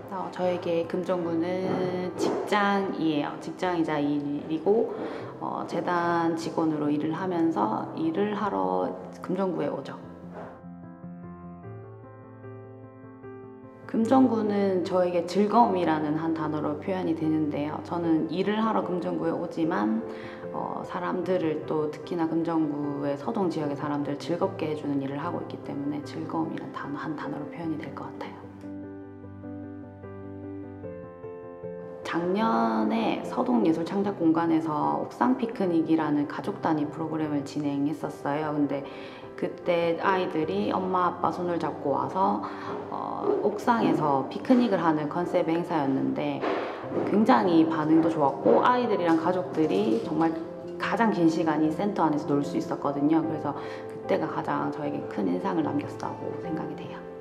저에게 금정구는 직장이에요. 직장이자 일이고 재단 직원으로 일을 하면서 일을 하러 금정구에 오죠. 금정구는 저에게 즐거움이라는 한 단어로 표현이 되는데요. 저는 일을 하러 금정구에 오지만 사람들을 또 특히나 금정구의 서동 지역의 사람들을 즐겁게 해주는 일을 하고 있기 때문에 즐거움이라는 한 단어로 표현이 될 것 같아요. 작년에 서동예술창작공간에서 옥상 피크닉이라는 가족 단위 프로그램을 진행했었어요. 근데 그때 아이들이 엄마 아빠 손을 잡고 와서 옥상에서 피크닉을 하는 컨셉의 행사였는데 굉장히 반응도 좋았고 아이들이랑 가족들이 정말 가장 긴 시간이 센터 안에서 놀 수 있었거든요. 그래서 그때가 가장 저에게 큰 인상을 남겼다고 생각이 돼요.